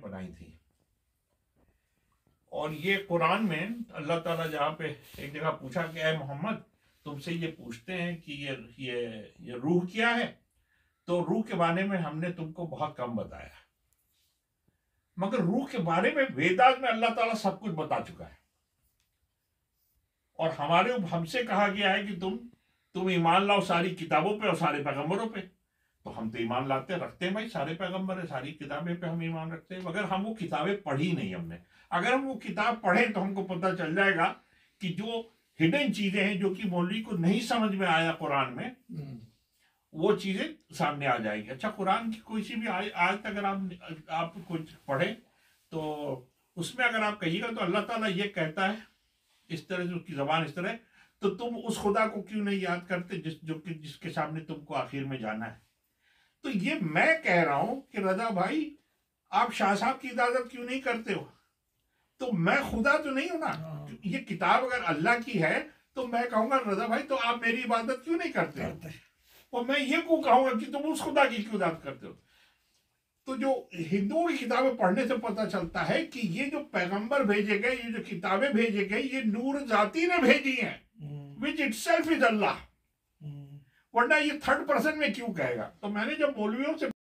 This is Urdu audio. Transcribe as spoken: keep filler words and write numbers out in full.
بنائی تھی. اور یہ قرآن میں اللہ تعالیٰ جہاں پہ ایک جگہ پوچھا کہ اے محمد تم سے یہ پوچھتے ہیں کہ یہ یہ یہ روح کیا ہے، تو روح کے بارے میں ہم نے تم کو بہت کم بتایا، مگر روح کے بارے میں ویداز میں اللہ تعالیٰ سب کچھ بتا چکا ہے. اور ہمارے ہم سے کہا گیا ہے کہ تم تم ایمان لاؤ ساری کتابوں پہ اور سارے پیغمبروں پہ. تو ہم تو ایمان لاتے رکھتے ہیں بھائی، سارے پیغمبر ہیں، ساری کتابیں پہ ہم ایمان رکھتے ہیں، مگر ہم وہ کتابیں پڑھی نہیں ہم نے. اگر ہم وہ کتاب پڑھیں تو ہم کو پتہ چل جائے گا کہ جو ہڈن چیزیں ہیں جو کہ مولوی کو نہیں سمجھ میں آیا قرآن میں، وہ چیزیں سامنے آ جائے گی. اچھا قرآن کی کوئی سی بھی آج تک اگر آپ آپ کچھ پڑھیں تو اس میں اگر آپ کہیے گا تو اللہ تعالیٰ یہ کہتا ہے اس طرح سے، اس کی زبان اس طرح ہے، تو تم اس خدا کو کیوں نہیں یاد کرتے جس جو کہ جس کے سامنے تم کو آخر میں جانا ہے. تو یہ میں کہہ رہا ہوں کہ رضا بھائی آپ شاہ صاحب کی عبادت کیوں نہیں کرتے ہو؟ تو میں خدا تو نہیں ہوں نا. یہ کتاب اگر اللہ کی ہے تو میں کہوں گا رضا بھائی تو آپ میری عبادت کیوں نہیں کرتے ہو، اور میں یہ کو کہوں گا کہ تم اس خدا کی کیوں عبادت کرتے ہو. تو جو ہندوؤں کی کتابیں پڑھنے سے پتہ چلتا ہے کہ یہ جو پیغمبر بھیجے گئے، یہ جو کتابیں بھیجے گئے، یہ نور ذاتی نے بھیجی ہیں، which itself is اللہ. ورنہ یہ تھرڈ پرسن میں کیوں کہے گا؟ تو میں نے جب مولویوں سے